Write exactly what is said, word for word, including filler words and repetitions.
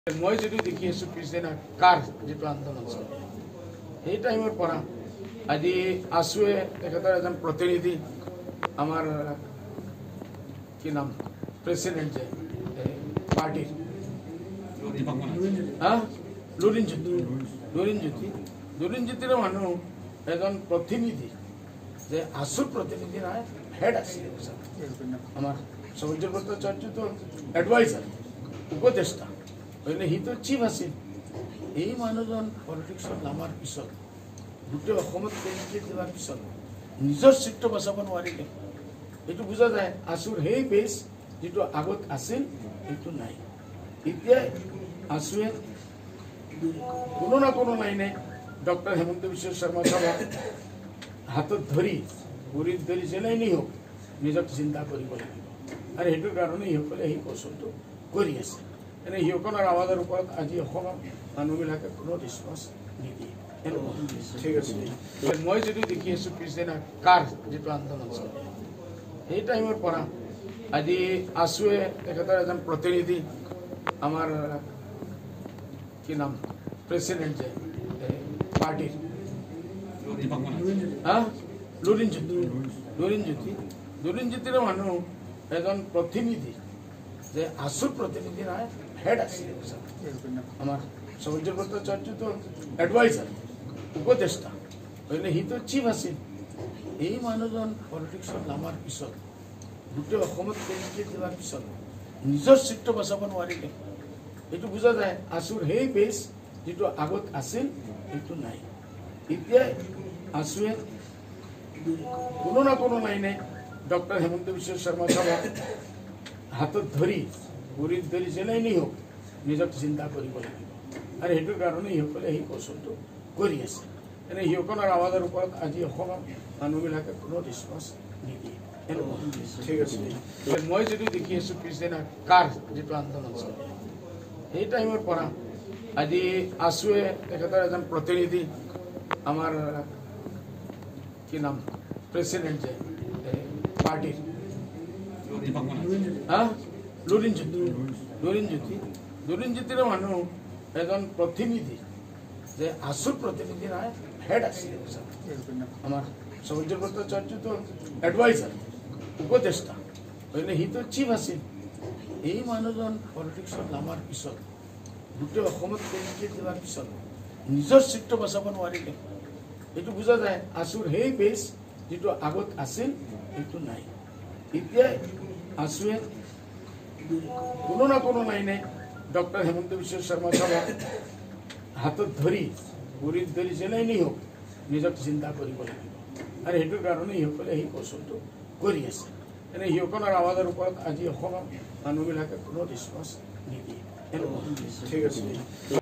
মই যদি দেখি আছো পিছদিনা কাৰ যেটো আন্দোলন চলে সেই টাইমৰ পৰা আজি আসুৱে তেখেতৰ এজন প্ৰতিনিধি আমাৰ কি নাম প্ৰেসিডেন্ট যে পাৰ্টিৰ হা লুৰিন জ্যোতি লুৰিন জ্যোতি লুৰিন জ্যোতিৰ মানুহ এজন প্ৰতিনিধি যে আসুৰ প্ৰতিনিধি নহয় হেড আছিল আমাৰ সৌৰ্য ভট্টাচাৰ্য তো এডভাইজার উপদেষ্টা হইলে হি তো চিফ আছিল এই মানুহজন পলিটিক্সত নামাৰ পিছত গোটেই অসমত কেন্দ্ৰীয় দিয়াৰ পিছত নিজৰ চিত্ৰ বচাব নোৱাৰিলে এইটো বুজা যায় আসুৰ সেই বেছ যেটো আগত আছিল এইটো নাই এতিয়া আসুৱে কোনো না কোনো লাইনে ডক্টৰ হেমন্ত বিশ্ব শৰ্মা সাহেব হাতত ধৰি ভৰিত ধৰি যেনেই নি হোক নিজক চিন্তা কৰিব লাগিব আৰু সেইটোৰ কাৰণে ইসকলে সেই কৌশলটো কৰি আছে এনে ইসকলৰ আৱাজৰ ওপৰত আজি অসমৰ মানুহবিলাকে কোনো ৰেছপন্স নিদিয়ে ঠিক আছে মই যদি দেখি আছো পিছদিনা কাৰ যেটো আন্দোলন চলে সেই টাইমৰ পৰা আজি আসুৱে তেখেতৰ এজন প্ৰতিনিধি আমাৰ কি নাম প্ৰেসিডেন্ট যে পাৰ্টিৰ হা লুৰিন জ্যোতি লুৰিন জ্যোতি লুৰিন জ্যোতিৰ মানুহ এজন প্ৰতিনিধি যে আসুৰ প্ৰতিনিধি নহয় হেড আছিল আমাৰ সৌৰ্য ভট্টাচাৰ্য তো এডভাইজার উপদেষ্টা হইলে হি তো চিফ আছিল এই মানুহজন পলিটিক্সত নামাৰ পিছত গোটেই অসমত কেন্দ্ৰীয় দিয়াৰ পিছত নিজৰ চিত্ৰ বচাব নোৱাৰিলে এইটো বুজা যায় আসুৰ সেই বেছ যেটো আগত আছিল এইটো নাই এতিয়া আসুৱে কোনো না কোনো লাইনে ডক্টৰ হেমন্ত বিশ্ব শৰ্মা সাহেব হাতত ধৰি ভৰিত ধৰি যেনেই নি হোক নিজক চিন্তা কৰিব লাগিব আৰু সেইটোৰ কাৰণে ইসকলে সেই কৌশলটো কৰি আছে এনে ইসকলৰ আৱাজৰ ওপৰত আজি অসমৰ মানুহবিলাকে কোনো ৰেছপন্স নিদিয়ে ঠিক আছে মই যদি দেখি আছো পিছদিনা কাৰ যেটো আন্দোলন চলে সেই টাইমৰ পৰা আজি আসুৱে তেখেতৰ এজন প্ৰতিনিধি আমাৰ কি নাম প্ৰেসিডেন্ট যে পাৰ্টিৰ হা লুৰিন জ্যোতি লুৰিন জ্যোতি লুৰিন জ্যোতিৰ মানুহ এজন প্ৰতিনিধি যে আসুৰ প্ৰতিনিধি নহয় হেড আছিল আমাৰ সৌৰ্য ভট্টাচাৰ্য তো এডভাইজার উপদেষ্টা হইলে হি তো চিফ আছিল এই মানুহজন পলিটিক্সত নামাৰ পিছত গোটেই অসমত কেন্দ্ৰীয় দিয়াৰ পিছত নিজৰ চিত্ৰ বচাব নোৱাৰিলে এইটো বুজা যায় আসুৰ সেই বেছ যেটো আগত আছিল এইটো নাই এতিয়া আসুৱে কোনো না কোনো লাইনে ডক্টৰ হেমন্ত বিশ্ব শৰ্মা সাহেব হাতত ধৰি ভৰিত ধৰি যেনেই নি হোক নিজক চিন্তা কৰিব লাগিব আৰু সেইটোৰ কাৰণে ইসকলে সেই কৌশলটো কৰি আছে এনে ইসকলৰ আৱাজৰ ওপৰত আজি অসমৰ মানুহবিলাকে কোনো ৰেছপন্স নিদিয়ে ঠিক আছে